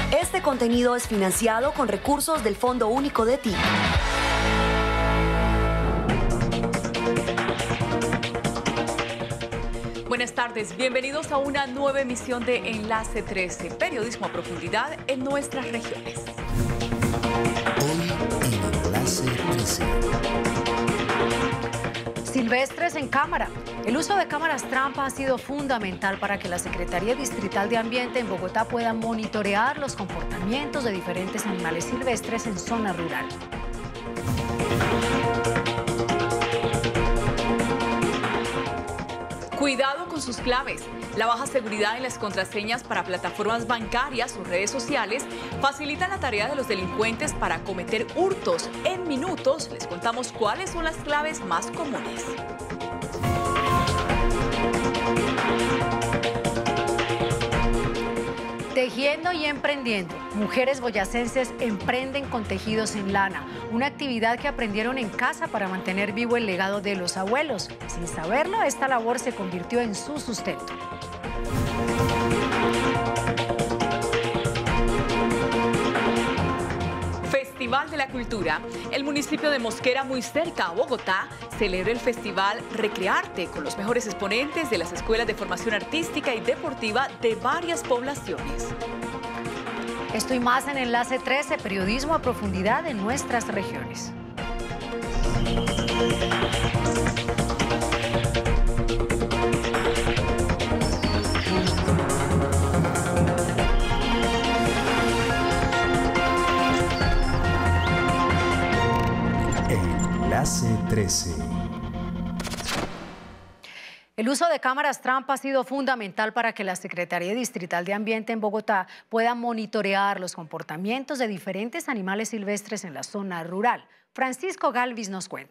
Este contenido es financiado con recursos del Fondo Único de TIC. Buenas tardes, bienvenidos a una nueva emisión de Enlace 13, periodismo a profundidad en nuestras regiones. Hoy en Enlace 13. Silvestres en cámara. El uso de cámaras trampa ha sido fundamental para que la Secretaría Distrital de Ambiente en Bogotá pueda monitorear los comportamientos de diferentes animales silvestres en zona rural. Cuidado con sus claves. La baja seguridad en las contraseñas para plataformas bancarias o redes sociales facilitan la tarea de los delincuentes para cometer hurtos. En minutos les contamos cuáles son las claves más comunes. Tejiendo y emprendiendo. Mujeres boyacenses emprenden con tejidos en lana, una actividad que aprendieron en casa para mantener vivo el legado de los abuelos. Sin saberlo, esta labor se convirtió en su sustento. Festival de la Cultura. El municipio de Mosquera, muy cerca a Bogotá, celebra el festival Recrearte con los mejores exponentes de las escuelas de formación artística y deportiva de varias poblaciones. Esto y más en Enlace 13, periodismo a profundidad en nuestras regiones. Enlace 13. El uso de cámaras trampa ha sido fundamental para que la Secretaría Distrital de Ambiente en Bogotá pueda monitorear los comportamientos de diferentes animales silvestres en la zona rural. Francisco Galvis nos cuenta.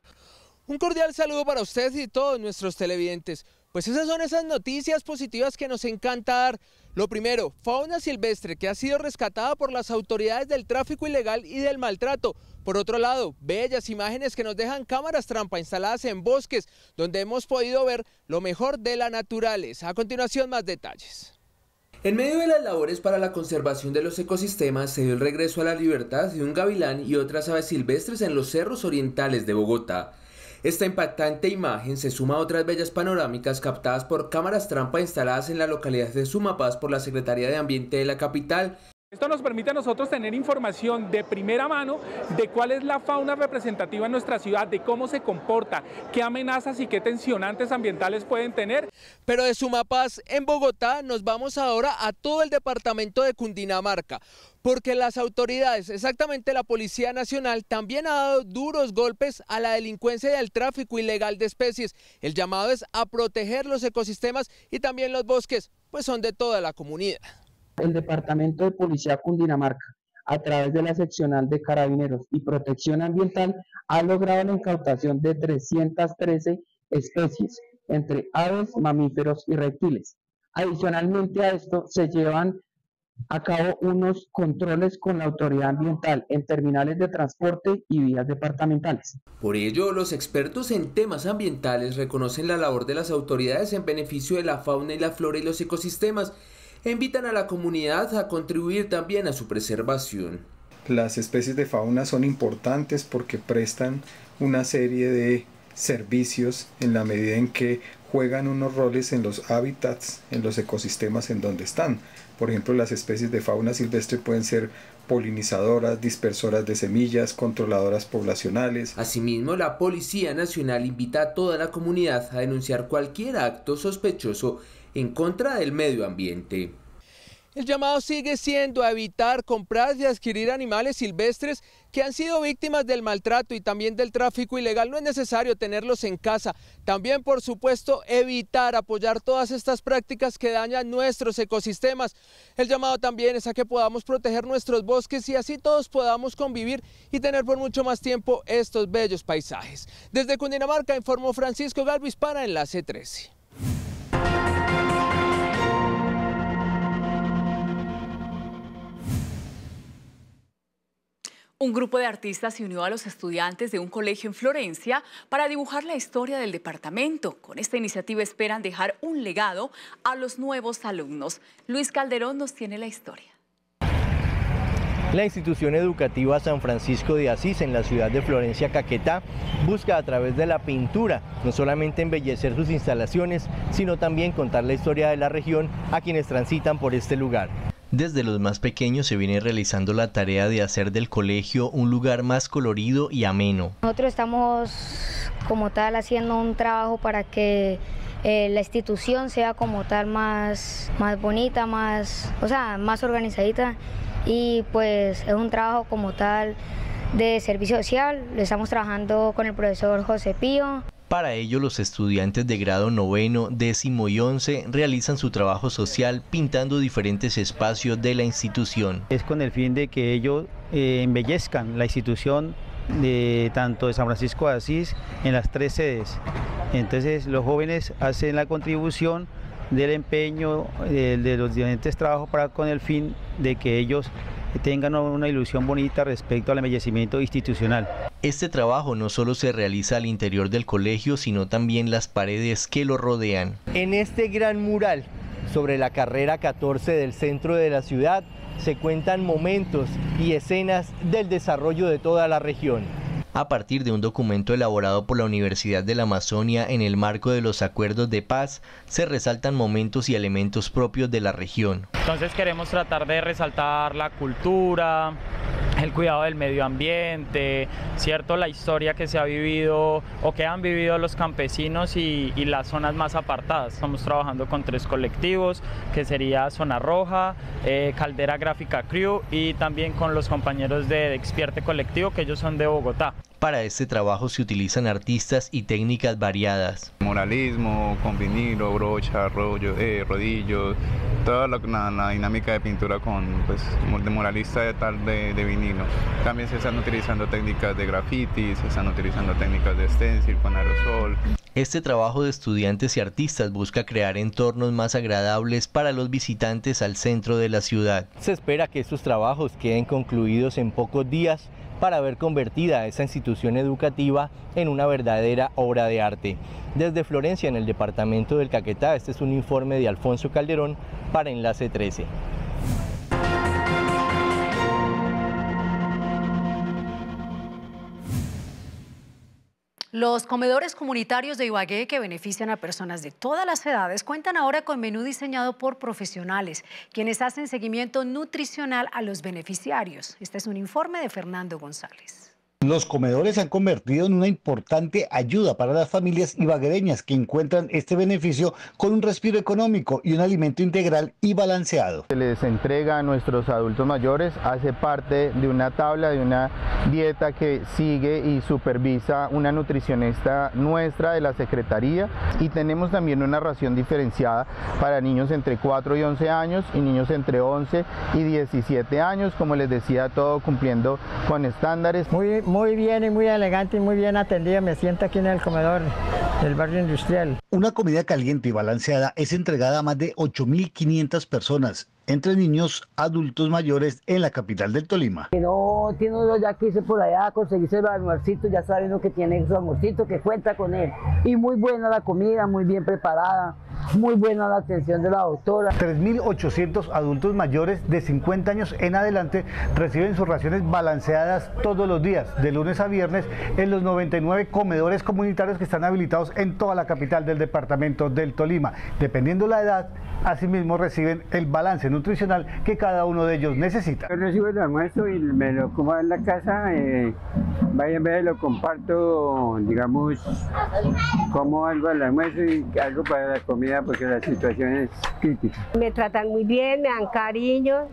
Un cordial saludo para usted y todos nuestros televidentes. Pues esas son esas noticias positivas que nos encanta dar. Lo primero, fauna silvestre que ha sido rescatada por las autoridades del tráfico ilegal y del maltrato. Por otro lado, bellas imágenes que nos dejan cámaras trampa instaladas en bosques, donde hemos podido ver lo mejor de la naturaleza. A continuación, más detalles. En medio de las labores para la conservación de los ecosistemas, se dio el regreso a la libertad de un gavilán y otras aves silvestres en los cerros orientales de Bogotá. Esta impactante imagen se suma a otras bellas panorámicas captadas por cámaras trampa instaladas en la localidad de Sumapaz por la Secretaría de Ambiente de la capital. Esto nos permite a nosotros tener información de primera mano de cuál es la fauna representativa en nuestra ciudad, de cómo se comporta, qué amenazas y qué tensionantes ambientales pueden tener. Pero de Sumapaz en Bogotá nos vamos ahora a todo el departamento de Cundinamarca, porque las autoridades, exactamente la Policía Nacional, también ha dado duros golpes a la delincuencia y al tráfico ilegal de especies. El llamado es a proteger los ecosistemas y también los bosques, pues son de toda la comunidad. El Departamento de Policía Cundinamarca, a través de la Seccional de Carabineros y Protección Ambiental, ha logrado la incautación de 313 especies, entre aves, mamíferos y reptiles. Adicionalmente a esto, se llevan a cabo unos controles con la autoridad ambiental en terminales de transporte y vías departamentales. Por ello, los expertos en temas ambientales reconocen la labor de las autoridades en beneficio de la fauna y la flora y los ecosistemas, e invitan a la comunidad a contribuir también a su preservación. Las especies de fauna son importantes porque prestan una serie de servicios en la medida en que juegan unos roles en los hábitats, en los ecosistemas en donde están. Por ejemplo, las especies de fauna silvestre pueden ser polinizadoras, dispersoras de semillas, controladoras poblacionales. Asimismo, la Policía Nacional invita a toda la comunidad a denunciar cualquier acto sospechoso en contra del medio ambiente. El llamado sigue siendo a evitar comprar y adquirir animales silvestres que han sido víctimas del maltrato y también del tráfico ilegal. No es necesario tenerlos en casa. También, por supuesto, evitar apoyar todas estas prácticas que dañan nuestros ecosistemas. El llamado también es a que podamos proteger nuestros bosques y así todos podamos convivir y tener por mucho más tiempo estos bellos paisajes. Desde Cundinamarca informó Francisco Galvis para Enlace 13. Un grupo de artistas se unió a los estudiantes de un colegio en Florencia para dibujar la historia del departamento. Con esta iniciativa esperan dejar un legado a los nuevos alumnos. Luis Calderón nos tiene la historia. La institución educativa San Francisco de Asís en la ciudad de Florencia, Caquetá, busca a través de la pintura no solamente embellecer sus instalaciones, sino también contar la historia de la región a quienes transitan por este lugar. Desde los más pequeños se viene realizando la tarea de hacer del colegio un lugar más colorido y ameno. Nosotros estamos como tal haciendo un trabajo para que la institución sea como tal más bonita, más organizadita, y pues es un trabajo como tal de servicio social. Lo estamos trabajando con el profesor José Pío. Para ello, los estudiantes de grado 9, 10 y 11 realizan su trabajo social pintando diferentes espacios de la institución. Es con el fin de que ellos embellezcan la institución tanto de San Francisco de Asís en las 3 sedes. Entonces los jóvenes hacen la contribución del empeño de los diferentes trabajos con el fin de que ellos tengan una ilusión bonita respecto al embellecimiento institucional. Este trabajo no solo se realiza al interior del colegio, sino también las paredes que lo rodean. En este gran mural sobre la carrera 14 del centro de la ciudad se cuentan momentos y escenas del desarrollo de toda la región. A partir de un documento elaborado por la Universidad de la Amazonia en el marco de los acuerdos de paz, se resaltan momentos y elementos propios de la región. Entonces queremos tratar de resaltar la cultura, el cuidado del medio ambiente, ¿cierto? La historia que se ha vivido o que han vivido los campesinos y las zonas más apartadas. Estamos trabajando con 3 colectivos, que sería Zona Roja, Caldera Gráfica Crew, y también con los compañeros de Despierte Colectivo, que ellos son de Bogotá. Para este trabajo se utilizan artistas y técnicas variadas. Muralismo, con vinilo, brocha, rodillos, toda la dinámica de pintura de muralista de vinilo. También se están utilizando técnicas de graffiti, se están utilizando técnicas de stencil con aerosol. Este trabajo de estudiantes y artistas busca crear entornos más agradables para los visitantes al centro de la ciudad. Se espera que estos trabajos queden concluidos en pocos días para ver convertida a esa institución educativa en una verdadera obra de arte. Desde Florencia, en el departamento del Caquetá, este es un informe de Alfonso Calderón para Enlace 13. Los comedores comunitarios de Ibagué, que benefician a personas de todas las edades, cuentan ahora con menú diseñado por profesionales, quienes hacen seguimiento nutricional a los beneficiarios. Este es un informe de Fernando González. Los comedores se han convertido en una importante ayuda para las familias ibaguereñas que encuentran este beneficio con un respiro económico y un alimento integral y balanceado. Se les entrega a nuestros adultos mayores, hace parte de una tabla, de una dieta que sigue y supervisa una nutricionista nuestra de la Secretaría, y tenemos también una ración diferenciada para niños entre 4 y 11 años y niños entre 11 y 17 años, como les decía, todo cumpliendo con estándares. Muy bien y muy elegante y muy bien atendida. Me siento aquí en el comedor del barrio industrial. Una comida caliente y balanceada es entregada a más de 8.500 personas, entre niños, adultos mayores, en la capital del Tolima. No, tiene uno ya que irse por allá a conseguirse los almuercitos, ya sabe uno que tiene su almuercito, que cuenta con él. Y muy buena la comida, muy bien preparada, muy buena la atención de la doctora. 3.800 adultos mayores de 50 años en adelante reciben sus raciones balanceadas todos los días, de lunes a viernes, en los 99 comedores comunitarios que están habilitados en toda la capital del departamento del Tolima. Dependiendo la edad, asimismo reciben el balance nutricional que cada uno de ellos necesita. Yo recibo el almuerzo y me lo como en la casa, vaya en vez lo comparto, digamos, como algo al almuerzo y algo para la comida porque la situación es crítica. Me tratan muy bien, me dan cariño.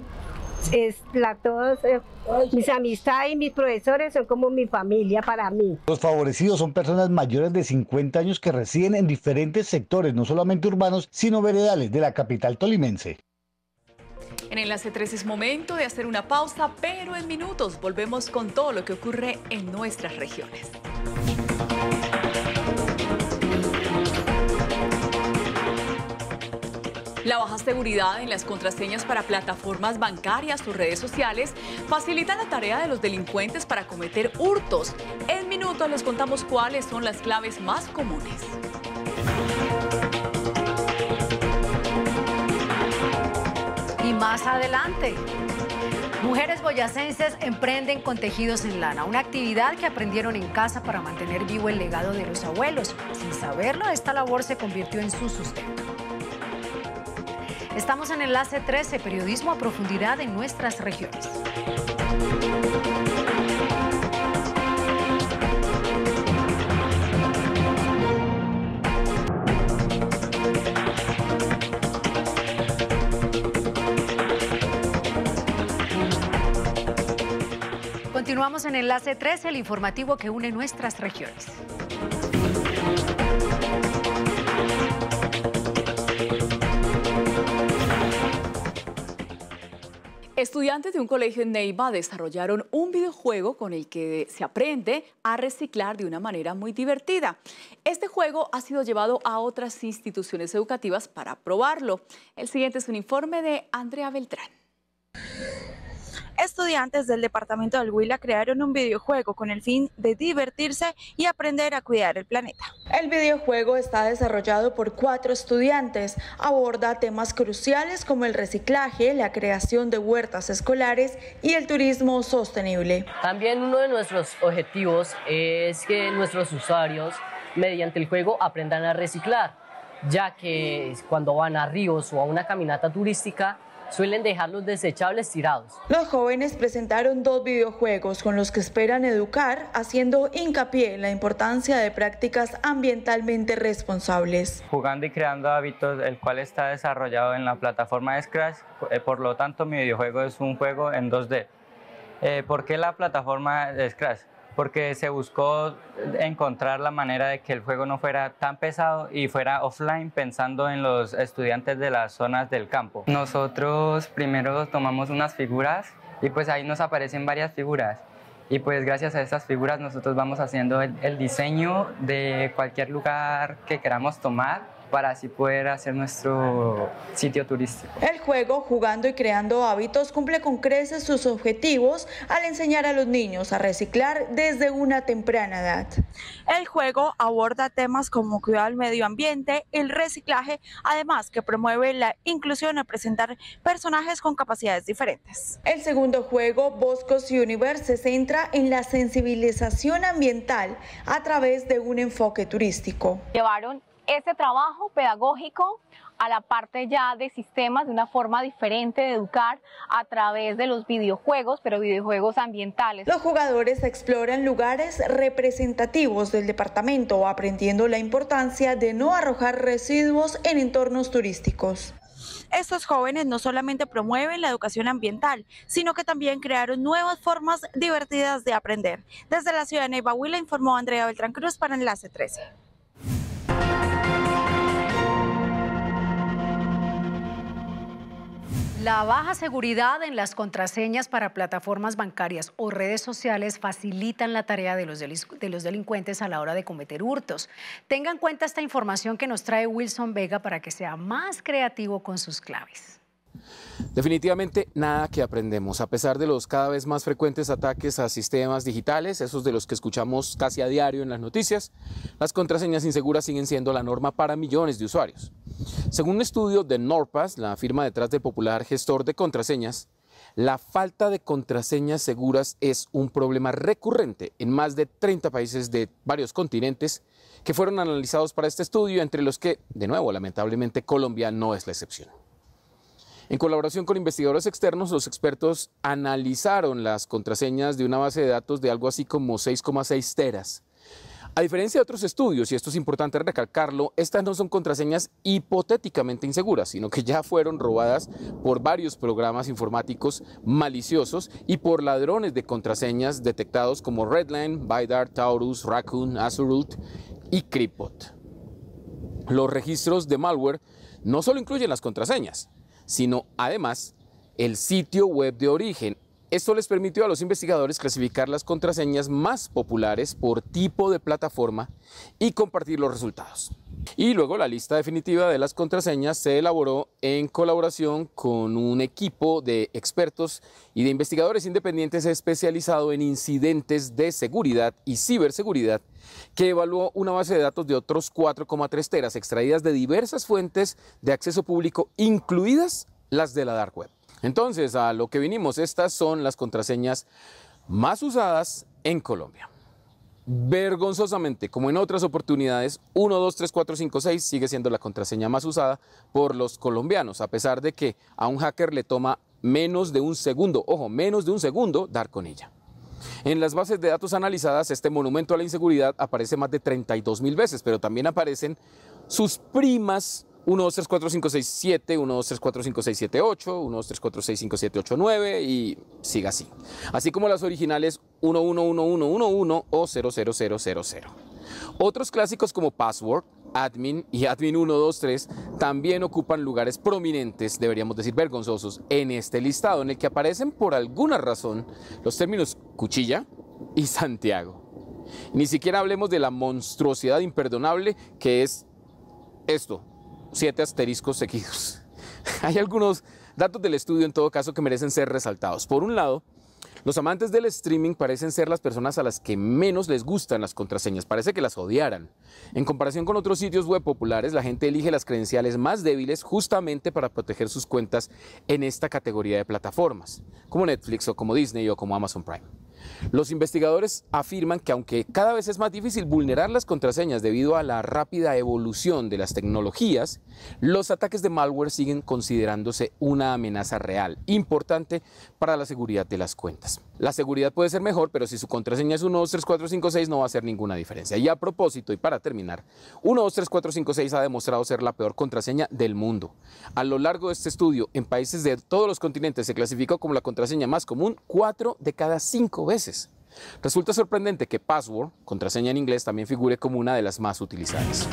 Todos mis amistades y mis profesores son como mi familia para mí. Los favorecidos son personas mayores de 50 años que residen en diferentes sectores, no solamente urbanos, sino veredales de la capital tolimense. En Enlace 3 es momento de hacer una pausa, pero en minutos volvemos con todo lo que ocurre en nuestras regiones. La baja seguridad en las contraseñas para plataformas bancarias o redes sociales facilita la tarea de los delincuentes para cometer hurtos. En minutos les contamos cuáles son las claves más comunes. Y más adelante, Mujeres boyacenses emprenden con tejidos en lana, una actividad que aprendieron en casa para mantener vivo el legado de los abuelos. Sin saberlo, esta labor se convirtió en su sustento. Estamos en Enlace 13, periodismo a profundidad en nuestras regiones. Continuamos en Enlace 13, el informativo que une nuestras regiones. Estudiantes de un colegio en Neiva desarrollaron un videojuego con el que se aprende a reciclar de una manera muy divertida. Este juego ha sido llevado a otras instituciones educativas para probarlo. El siguiente es un informe de Andrea Beltrán. Estudiantes del departamento del Huila crearon un videojuego con el fin de divertirse y aprender a cuidar el planeta. El videojuego está desarrollado por 4 estudiantes. Aborda temas cruciales como el reciclaje, la creación de huertas escolares y el turismo sostenible. También uno de nuestros objetivos es que nuestros usuarios, mediante el juego, aprendan a reciclar, ya que cuando van a ríos o a una caminata turística, suelen dejar los desechables tirados. Los jóvenes presentaron 2 videojuegos con los que esperan educar, haciendo hincapié en la importancia de prácticas ambientalmente responsables. Jugando y creando hábitos, el cual está desarrollado en la plataforma de Scratch, por lo tanto mi videojuego es un juego en 2D. ¿Por qué la plataforma de Scratch? Porque se buscó encontrar la manera de que el juego no fuera tan pesado y fuera offline, pensando en los estudiantes de las zonas del campo. Nosotros primero tomamos unas figuras y pues ahí nos aparecen varias figuras. Y pues gracias a estas figuras nosotros vamos haciendo el diseño de cualquier lugar que queramos tomar, para así poder hacer nuestro sitio turístico. El juego, Jugando y Creando Hábitos, cumple con creces sus objetivos al enseñar a los niños a reciclar desde una temprana edad. El juego aborda temas como cuidar el medio ambiente, el reciclaje, además que promueve la inclusión al presentar personajes con capacidades diferentes. El segundo juego, Boscos Universe, se centra en la sensibilización ambiental a través de un enfoque turístico. Llevaron ese trabajo pedagógico a la parte ya de sistemas, de una forma diferente de educar a través de los videojuegos, pero videojuegos ambientales. Los jugadores exploran lugares representativos del departamento, aprendiendo la importancia de no arrojar residuos en entornos turísticos. Estos jóvenes no solamente promueven la educación ambiental, sino que también crearon nuevas formas divertidas de aprender. Desde la ciudad de Neiva, Huila, informó Andrea Beltrán Cruz para Enlace 13. La baja seguridad en las contraseñas para plataformas bancarias o redes sociales facilitan la tarea de los delincuentes a la hora de cometer hurtos. Tenga en cuenta esta información que nos trae Wilson Vega para que sea más creativo con sus claves. Definitivamente nada que aprendemos, a pesar de los cada vez más frecuentes ataques a sistemas digitales, esos de los que escuchamos casi a diario en las noticias, las contraseñas inseguras siguen siendo la norma para millones de usuarios. Según un estudio de NordPass, la firma detrás del popular gestor de contraseñas, la falta de contraseñas seguras es un problema recurrente en más de 30 países de varios continentes que fueron analizados para este estudio, entre los que, de nuevo, lamentablemente Colombia no es la excepción. En colaboración con investigadores externos, los expertos analizaron las contraseñas de una base de datos de algo así como 6,6 teras. A diferencia de otros estudios, y esto es importante recalcarlo, estas no son contraseñas hipotéticamente inseguras, sino que ya fueron robadas por varios programas informáticos maliciosos y por ladrones de contraseñas detectados como Redline, ByteDart, Taurus, Raccoon, Azurult y Cryptbot. Los registros de malware no solo incluyen las contraseñas, sino además el sitio web de origen. Esto les permitió a los investigadores clasificar las contraseñas más populares por tipo de plataforma y compartir los resultados. Y luego la lista definitiva de las contraseñas se elaboró en colaboración con un equipo de expertos y de investigadores independientes especializado en incidentes de seguridad y ciberseguridad, que evaluó una base de datos de otros 4,3 teras extraídas de diversas fuentes de acceso público, incluidas las de la Dark Web. Entonces, a lo que vinimos, estas son las contraseñas más usadas en Colombia. Vergonzosamente, como en otras oportunidades, 1, 2, 3, 4, 5, 6 sigue siendo la contraseña más usada por los colombianos, a pesar de que a un hacker le toma menos de un segundo, ojo, menos de un segundo dar con ella. En las bases de datos analizadas, este monumento a la inseguridad aparece más de 32.000 veces, pero también aparecen sus primas 1, 2, 3, 4, 5, 6, 7, 1, 2, 3, 4, 5, 6, 7, 8, 1, 2, 3, 4, 6, 5, 7, 8, 9 y siga así. Así como las originales 1, 1, 1, 1, 1, 1 o 0, 0, 0, 0, 0. Otros clásicos como password, admin y admin 1, 2, 3 también ocupan lugares prominentes, deberíamos decir vergonzosos, en este listado en el que aparecen por alguna razón los términos cuchilla y Santiago. Ni siquiera hablemos de la monstruosidad imperdonable que es esto. 7 asteriscos seguidos. Hay algunos datos del estudio en todo caso que merecen ser resaltados. Por un lado, los amantes del streaming parecen ser las personas a las que menos les gustan las contraseñas, parece que las odiaran. En comparación con otros sitios web populares, la gente elige las credenciales más débiles justamente para proteger sus cuentas en esta categoría de plataformas, como Netflix o como Disney o como Amazon Prime. Los investigadores afirman que aunque cada vez es más difícil vulnerar las contraseñas debido a la rápida evolución de las tecnologías, los ataques de malware siguen considerándose una amenaza real, importante para la seguridad de las cuentas. La seguridad puede ser mejor, pero si su contraseña es 1, 2, 3, 4, 5, 6 no va a hacer ninguna diferencia. Y a propósito, y para terminar, 1, 2, 3, 4, 5, 6 ha demostrado ser la peor contraseña del mundo. A lo largo de este estudio, en países de todos los continentes se clasificó como la contraseña más común 4 de cada 5 veces. Resulta sorprendente que password, contraseña en inglés, también figure como una de las más utilizadas.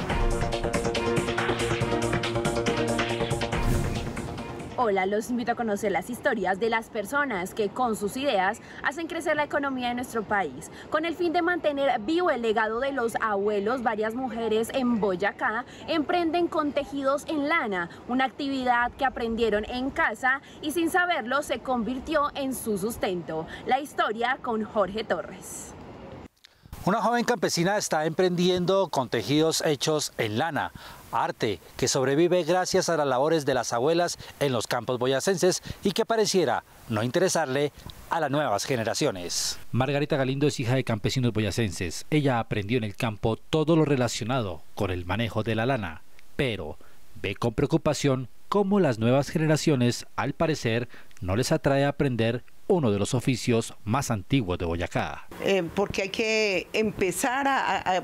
Hola, los invito a conocer las historias de las personas que con sus ideas hacen crecer la economía de nuestro país. Con el fin de mantener vivo el legado de los abuelos, varias mujeres en Boyacá emprenden con tejidos en lana, una actividad que aprendieron en casa y sin saberlo se convirtió en su sustento. La historia con Jorge Torres. Una joven campesina está emprendiendo con tejidos hechos en lana, arte que sobrevive gracias a las labores de las abuelas en los campos boyacenses y que pareciera no interesarle a las nuevas generaciones. Margarita Galindo es hija de campesinos boyacenses. Ella aprendió en el campo todo lo relacionado con el manejo de la lana, pero ve con preocupación cómo las nuevas generaciones, al parecer, no les atrae aprender uno de los oficios más antiguos de Boyacá. Porque hay que empezar a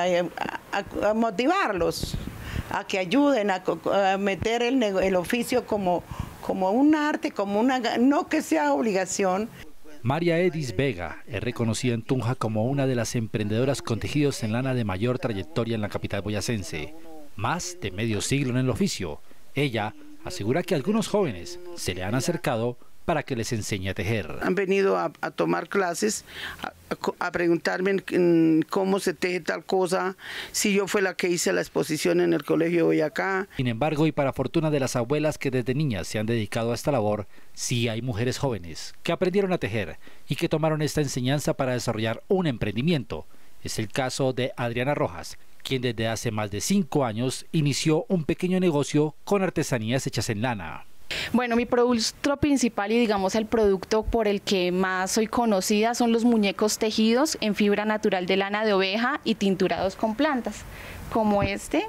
motivarlos, a que ayuden a meter el oficio como un arte, no que sea obligación. María Edis Vega es reconocida en Tunja como una de las emprendedoras con tejidos en lana de mayor trayectoria en la capital boyacense. Más de medio siglo en el oficio. Ella asegura que algunos jóvenes se le han acercado para que les enseñe a tejer. Han venido a tomar clases, a preguntarme cómo se teje tal cosa, si yo fue la que hice la exposición en el colegio de Boyacá. Sin embargo, y para fortuna de las abuelas que desde niñas se han dedicado a esta labor, sí hay mujeres jóvenes que aprendieron a tejer y que tomaron esta enseñanza para desarrollar un emprendimiento. Es el caso de Adriana Rojas, quien desde hace más de 5 años inició un pequeño negocio con artesanías hechas en lana. Bueno, mi producto principal y digamos el producto por el que más soy conocida son los muñecos tejidos en fibra natural de lana de oveja y tinturados con plantas, como este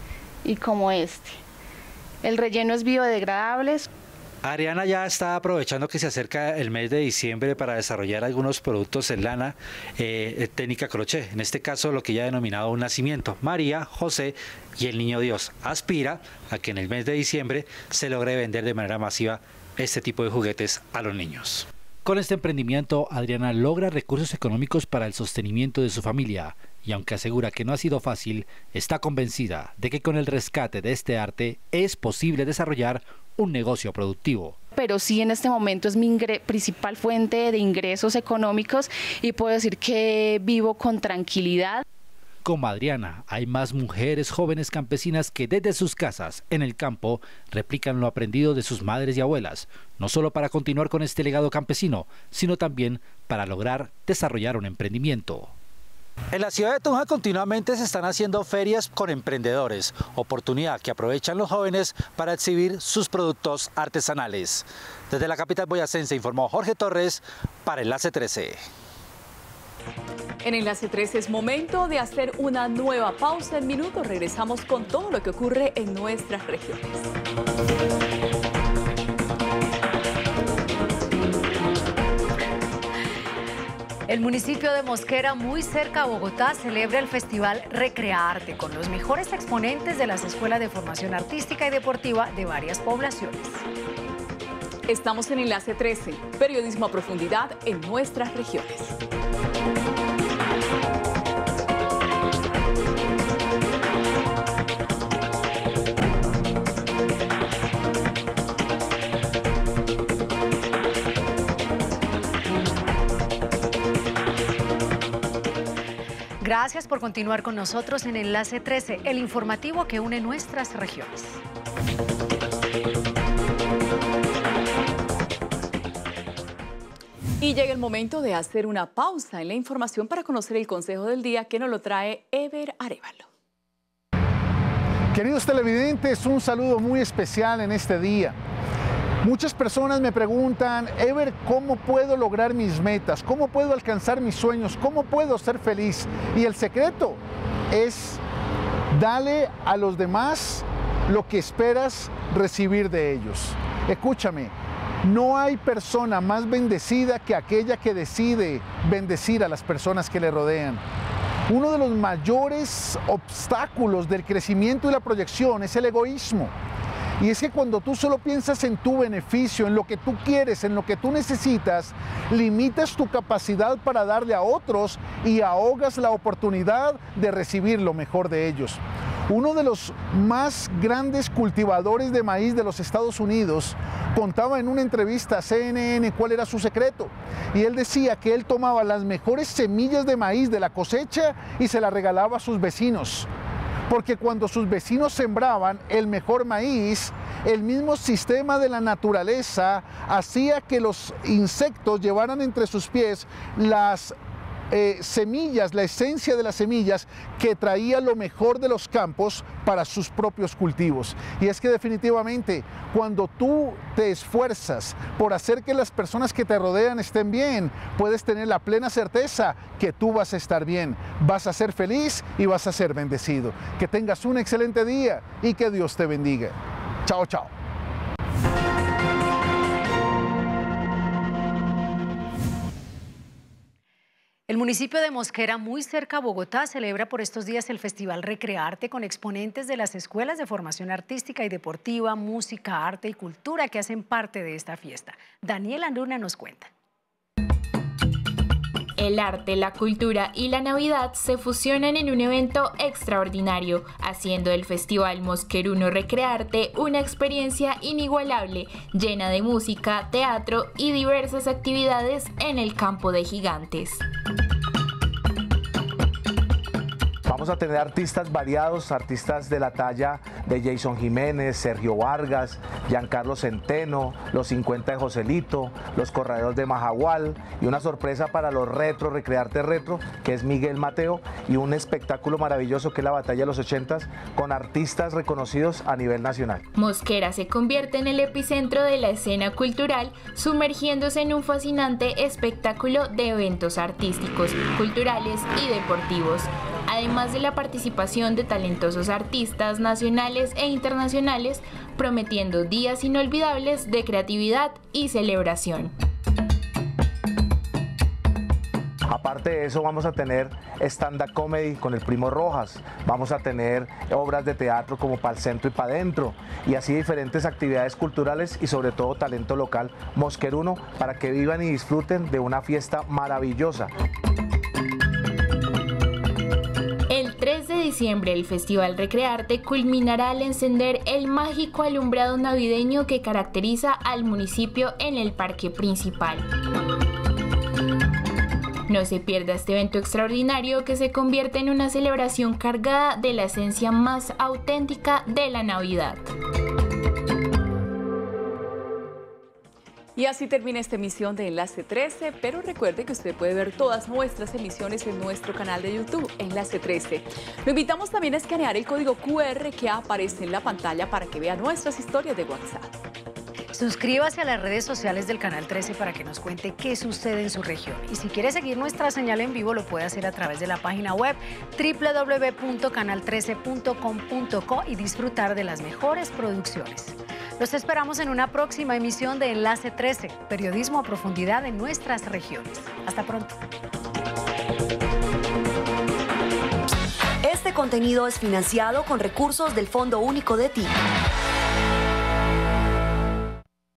y como este. El relleno es biodegradable. Ariana ya está aprovechando que se acerca el mes de diciembre para desarrollar algunos productos en lana, técnica crochet, en este caso lo que ella ha denominado un nacimiento. María, José y el Niño Dios aspira a que en el mes de diciembre se logre vender de manera masiva este tipo de juguetes a los niños. Con este emprendimiento, Adriana logra recursos económicos para el sostenimiento de su familia y aunque asegura que no ha sido fácil, está convencida de que con el rescate de este arte es posible desarrollar un negocio productivo. Pero sí, en este momento es mi principal fuente de ingresos económicos y puedo decir que vivo con tranquilidad. Como Adriana, hay más mujeres jóvenes campesinas que desde sus casas en el campo replican lo aprendido de sus madres y abuelas, no solo para continuar con este legado campesino, sino también para lograr desarrollar un emprendimiento. En la ciudad de Tunja continuamente se están haciendo ferias con emprendedores, oportunidad que aprovechan los jóvenes para exhibir sus productos artesanales. Desde la capital boyacense informó Jorge Torres para Enlace 13. En Enlace 13 es momento de hacer una nueva pausa. En minutos regresamos con todo lo que ocurre en nuestras regiones. El municipio de Mosquera, muy cerca a Bogotá, celebra el festival Recrearte con los mejores exponentes de las escuelas de formación artística y deportiva de varias poblaciones. Estamos en Enlace 13, periodismo a profundidad en nuestras regiones. Gracias por continuar con nosotros en Enlace 13, el informativo que une nuestras regiones. Y llega el momento de hacer una pausa en la información para conocer el consejo del día que nos lo trae Ever Arévalo. Queridos televidentes, un saludo muy especial en este día. Muchas personas me preguntan, Ever, ¿cómo puedo lograr mis metas? ¿Cómo puedo alcanzar mis sueños? ¿Cómo puedo ser feliz? Y el secreto es dale a los demás lo que esperas recibir de ellos. Escúchame, no hay persona más bendecida que aquella que decide bendecir a las personas que le rodean. Uno de los mayores obstáculos del crecimiento y la proyección es el egoísmo. Y es que cuando tú solo piensas en tu beneficio, en lo que tú quieres, en lo que tú necesitas, limitas tu capacidad para darle a otros y ahogas la oportunidad de recibir lo mejor de ellos. Uno de los más grandes cultivadores de maíz de los Estados Unidos contaba en una entrevista a CNN cuál era su secreto. Y él decía que él tomaba las mejores semillas de maíz de la cosecha y se las regalaba a sus vecinos. Porque cuando sus vecinos sembraban el mejor maíz, el mismo sistema de la naturaleza hacía que los insectos llevaran entre sus pies las semillas, la esencia de las semillas que traía lo mejor de los campos para sus propios cultivos. Y es que definitivamente cuando tú te esfuerzas por hacer que las personas que te rodean estén bien, puedes tener la plena certeza que tú vas a estar bien, vas a ser feliz y vas a ser bendecido. Que tengas un excelente día y que Dios te bendiga. Chao, chao. El municipio de Mosquera, muy cerca a Bogotá, celebra por estos días el Festival Recrearte con exponentes de las escuelas de formación artística y deportiva, música, arte y cultura que hacen parte de esta fiesta. Daniela Luna nos cuenta. El arte, la cultura y la Navidad se fusionan en un evento extraordinario, haciendo del Festival Mosqueruno Recrearte una experiencia inigualable, llena de música, teatro y diversas actividades en el campo de gigantes. Vamos a tener artistas variados, artistas de la talla de Jason Jiménez, Sergio Vargas, Giancarlo Centeno, los 50 de Joselito, los Corredores de Majagual y una sorpresa para los retro, Recrearte Retro, que es Miguel Mateo, y un espectáculo maravilloso que es la Batalla de los 80s con artistas reconocidos a nivel nacional. Mosquera se convierte en el epicentro de la escena cultural, sumergiéndose en un fascinante espectáculo de eventos artísticos, culturales y deportivos. Además de la participación de talentosos artistas nacionales e internacionales, prometiendo días inolvidables de creatividad y celebración. Aparte de eso, vamos a tener stand-up comedy con el Primo Rojas, vamos a tener obras de teatro como Pa'l Centro y Pa' Dentro, y así diferentes actividades culturales y sobre todo talento local mosqueruno para que vivan y disfruten de una fiesta maravillosa. El 3 de diciembre el Festival Recrearte culminará al encender el mágico alumbrado navideño que caracteriza al municipio en el parque principal. No se pierda este evento extraordinario que se convierte en una celebración cargada de la esencia más auténtica de la Navidad. Y así termina esta emisión de Enlace 13, pero recuerde que usted puede ver todas nuestras emisiones en nuestro canal de YouTube, Enlace 13. Lo invitamos también a escanear el código QR que aparece en la pantalla para que vea nuestras historias de WhatsApp. Suscríbase a las redes sociales del Canal 13 para que nos cuente qué sucede en su región. Y si quiere seguir nuestra señal en vivo, lo puede hacer a través de la página web www.canal13.com.co y disfrutar de las mejores producciones. Los esperamos en una próxima emisión de Enlace 13, periodismo a profundidad en nuestras regiones. Hasta pronto. Este contenido es financiado con recursos del Fondo Único de TIC.